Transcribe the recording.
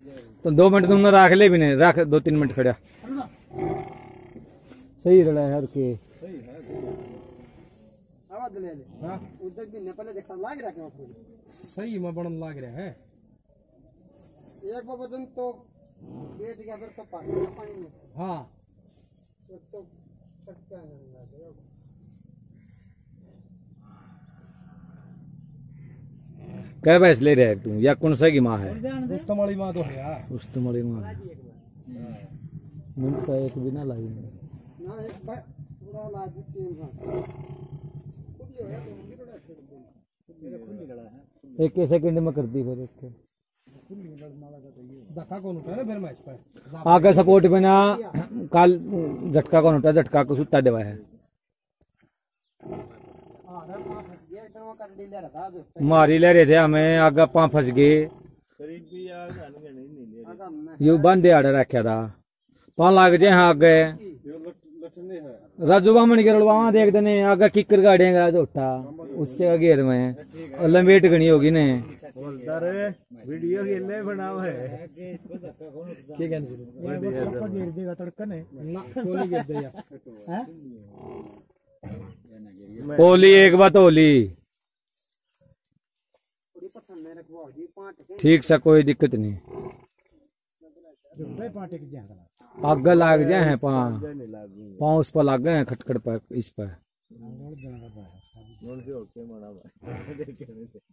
तो 2 मिनट तुमने रख ले भी नहीं, रख 2-3 मिनट खड़ा। सही रहा है हर के आवाज ले ले। हां उधर भी ने पहले देखा लाग रहा है सही में बनन लाग रहा है। एक बदन तो बैठ गया फिर तो पानी में। हां तो सकता है। क्या भैंस ले रहा है तू, या कौन सा की माँ है? रुस्तम वाली माँ तो है यार। रुस्तम वाली माँ मिनट का एक भी ना लाई ना एक पूरा लाज तीन एक सेकंड में कर दी फिर इसके धक्का कौन उठा ना फिर मैच पर आगे सपोर्ट बिना काल झटका कौन उठा, झटका को सुता देवा है मारी ले रहे थे हमें, आगे पाँव फंस गए। यू बंदे आड़े रखा था पाँव लाग जाए। हाँ आगे राजू बामन के रड़वा देख देने आगे किकर गाड़ेगा उठा उससे का घेर में और लंबेट गणी होगी ने वीडियो खेलने बनाओ है क्या गिर देगा तड़कन है ना कोली गिर देगा हैं होली एक बात होली ठीक सा कोई दिक्कत नहीं। आग लाग जाए हैं पाँव उस पर लाग गए हैं खटखट पर इस पर